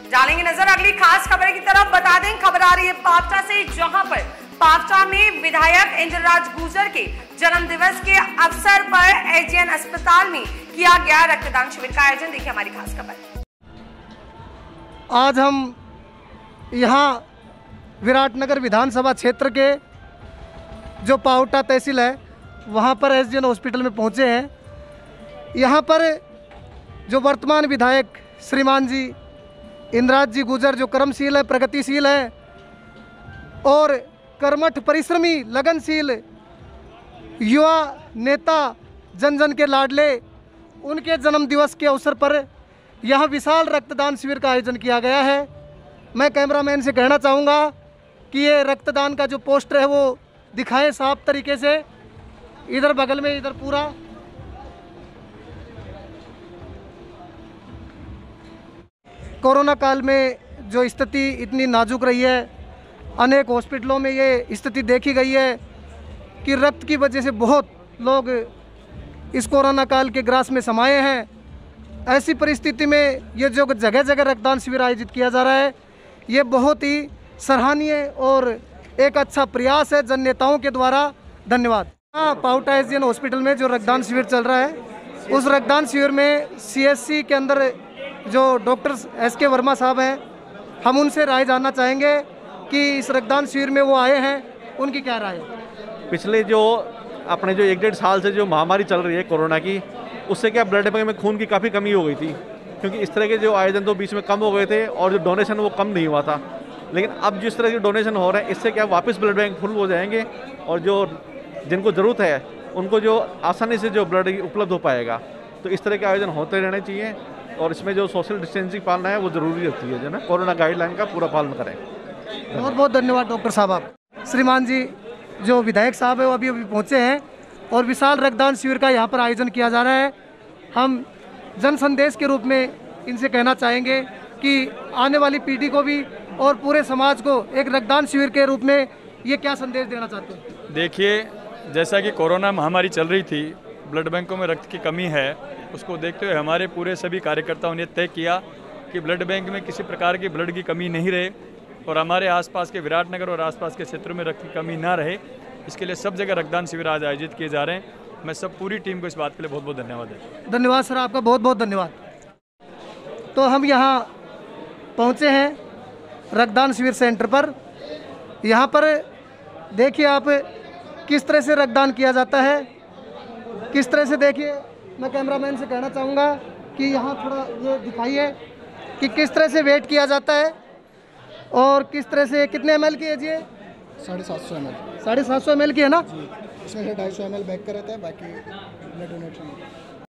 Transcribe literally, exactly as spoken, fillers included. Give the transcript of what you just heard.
डालेंगे नजर अगली खास खबर की तरफ। बता दें खबर आ रही है पावटा से, जहां पर पावटा में विधायक इंद्रराज गुर्जर के जन्म दिवस के अवसर पर एसडीएन अस्पताल में किया गया रक्तदान शिविर का आयोजन। देखिए हमारी खास खबर। आज हम यहाँ विराटनगर विधानसभा क्षेत्र के जो पावटा तहसील है वहाँ पर एसडीएन हॉस्पिटल में पहुँचे हैं। यहाँ पर जो वर्तमान विधायक श्रीमान जी इंद्रराज जी गुर्जर जो कर्मशील है, प्रगतिशील है और कर्मठ परिश्रमी लगनशील युवा नेता, जन जन के लाडले, उनके जन्म दिवस के अवसर पर यहाँ विशाल रक्तदान शिविर का आयोजन किया गया है। मैं कैमरामैन से कहना चाहूँगा कि ये रक्तदान का जो पोस्टर है वो दिखाएं साफ तरीके से। इधर बगल में, इधर पूरा कोरोना काल में जो स्थिति इतनी नाजुक रही है, अनेक हॉस्पिटलों में ये स्थिति देखी गई है कि रक्त की वजह से बहुत लोग इस कोरोना काल के ग्रास में समाये हैं। ऐसी परिस्थिति में ये जो जगह जगह रक्तदान शिविर आयोजित किया जा रहा है, ये बहुत ही सराहनीय और एक अच्छा प्रयास है जन नेताओं के द्वारा। धन्यवाद। हाँ, पावटा एसडीएन हॉस्पिटल में जो रक्तदान शिविर चल रहा है, उस रक्तदान शिविर में सीएससी के अंदर जो डॉक्टर एस के वर्मा साहब हैं, हम उनसे राय जानना चाहेंगे कि इस रक्तदान शिविर में वो आए हैं, उनकी क्या राय है। पिछले जो अपने जो एक डेढ़ साल से जो महामारी चल रही है कोरोना की, उससे क्या ब्लड बैंक में खून की काफ़ी कमी हो गई थी, क्योंकि इस तरह के जो आयोजन तो बीच में कम हो गए थे और जो डोनेशन वो कम नहीं हुआ था। लेकिन अब जिस तरह के डोनेशन हो रहे हैं, इससे क्या वापस ब्लड बैंक फुल हो जाएंगे और जो जिनको ज़रूरत है उनको जो आसानी से जो ब्लड उपलब्ध हो पाएगा। तो इस तरह के आयोजन होते रहने चाहिए और इसमें जो सोशल डिस्टेंसिंग पालना है वो ज़रूरी होती है, जो ना कोरोना गाइडलाइन का पूरा पालन करें। बहुत बहुत धन्यवाद डॉक्टर साहब। आप श्रीमान जी जो विधायक साहब है वो अभी अभी पहुँचे हैं और विशाल रक्तदान शिविर का यहाँ पर आयोजन किया जा रहा है। हम जन संदेश के रूप में इनसे कहना चाहेंगे कि आने वाली पीढ़ी को भी और पूरे समाज को एक रक्तदान शिविर के रूप में ये क्या संदेश देना चाहते हैं। देखिए, जैसा कि कोरोना महामारी चल रही थी, ब्लड बैंकों में रक्त की कमी है, उसको देखते हुए हमारे पूरे सभी कार्यकर्ताओं ने तय किया कि ब्लड बैंक में किसी प्रकार की ब्लड की कमी नहीं रहे और हमारे आसपास के विराटनगर और आसपास के क्षेत्रों में रक्त की कमी ना रहे। इसके लिए सब जगह रक्तदान शिविर आज आयोजित किए जा रहे हैं। मैं सब पूरी टीम को इस बात के लिए बहुत बहुत धन्यवाद है। धन्यवाद सर, आपका बहुत बहुत धन्यवाद। तो हम यहाँ पहुँचे हैं रक्तदान शिविर सेंटर पर। यहाँ पर देखिए आप किस तरह से रक्तदान किया जाता है, किस तरह से। देखिए, मैं कैमरामैन से कहना चाहूँगा कि यहाँ थोड़ा ये दिखाइए कि किस तरह से वेट किया जाता है और किस तरह से। कितने एम एल की है जी? साढ़े सात सौ एम एल साढ़े सात सौ एम एल की है ना जी। इसमें से ढाई सौ एम एल बैग का रहता है, बाकी ब्लड डोनेट।